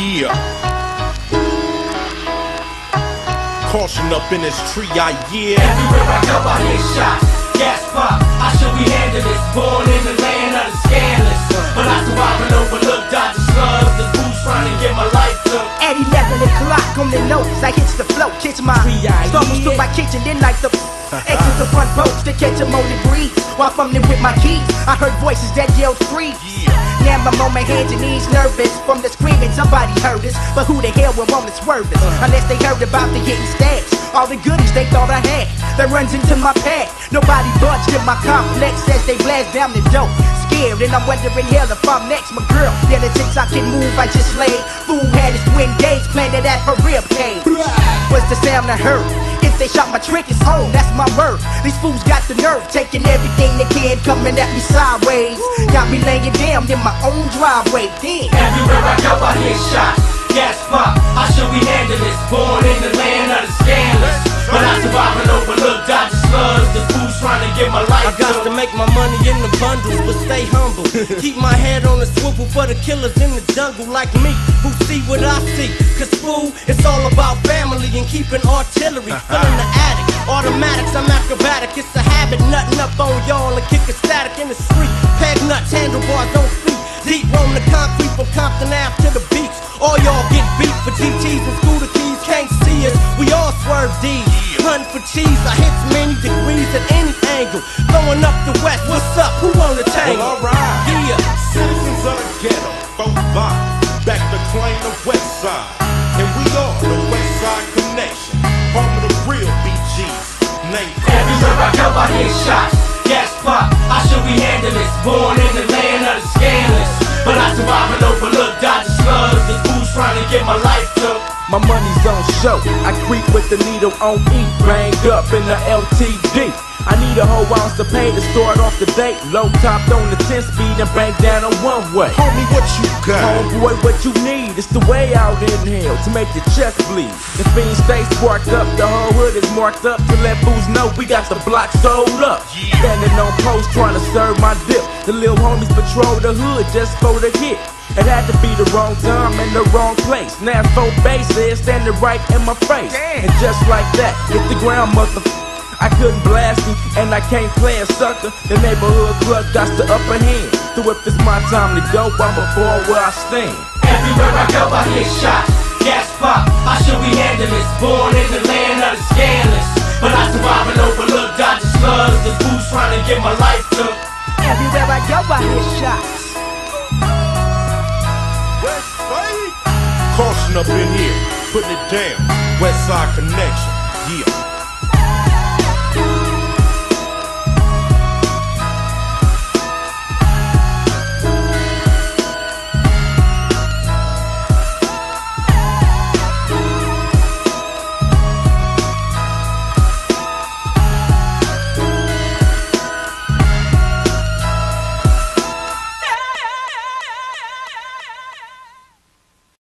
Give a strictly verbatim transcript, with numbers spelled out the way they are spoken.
Yeah. Caution up in this tree, I yeah. Everywhere I go, I hear shots, gas pop. How should we handle this? Born in the land of the scandalous, but I survive and overlook, dodging slugs. The fools trying to get my life took. At eleven o'clock on the notes, I hit the flow, catch my stumbles through my kitchen, then like the exit the front post to catch a molded breeze. While fumbling with my keys, I heard voices that yelled freeze. Now I'm on my hands and knees, nervous from the screaming. Somebody heard us, but who the hell would want to swerve us? Unless they heard about the hidden stash, all the goodies they thought I had that runs into my path. Nobody budged in my complex as they blast down the dope. Scared and I'm wondering hell if I'm next. My girl, yeah, the chicks I can move, I just laid. Fool had his twin gauge planted at her rib cage. What's the sound I heard? If they shot my trick, it's on, that's my word. These fools got the nerve, taking everything they can, coming at me sideways. Got me laying down in my own driveway. Damn. Everywhere I go, I hear shots, gas pop. How should we handle this? Born in the land of the scandalous, but I survive and overlook, dodging slugs. The fools trying to get my life. I got to make my money in the bundles, but stay humble. Keep my head on the swivel for the killers in the jungle like me, who see what I see. Cause fool, it's all about family and keeping artillery. Filling the attic, automatics, I'm acrobatic. It's a habit, nutting up on y'all and kicking static in the street. Peg nuts, handlebars on feet. Deep roam the concrete from Compton Ave to the beach. All y'all get beat for G Ts and scooter keys. Can't see us, we all swerve D's. Hunting for cheese, I hit many degrees at any angle. Throwing up the west, what's up? Who on the tangle? Well, alright. Yeah. Citizens of the ghetto, both vibes, back to claim the west side. And we are the West Side Connection, home of the real B Gs. Name Everywhere I go, I hear shots, gas pop. How should we handle this? Born in the land of the scandalous, but I survive and overlook, dodging slugs. The fools trying to get my life took. My money's on show, I creep with the needle on E, banged up in the L T D. I need a whole ounce to pay to start off the date. Low topped on the ten speed and bank down on one way. Homie, what you got? Homeboy, what you need? It's the way out in hell to make your chest bleed. The fiend stay sparked up, the whole hood is marked up to let fools know we got the block sold up. Standing on post trying to serve my dip. The little homies patrol the hood just for the hit. It had to be the wrong time and the wrong place. Now four bases standing right in my face. And just like that, hit the ground, motherfucker. I couldn't blast him, and I can't play a sucker. The neighborhood club got the upper hand. So if it's my time to go, I'ma fall where I stand. Everywhere I go, I hear shots, gas pop. How should we handle this? Born in the land of the scandalous, but I survive and overlook, dodging slugs. The fools trying to get my life took. Everywhere I go, I hear shots. West Side. Caution up in here, putting it down. West Side Connection, yeah.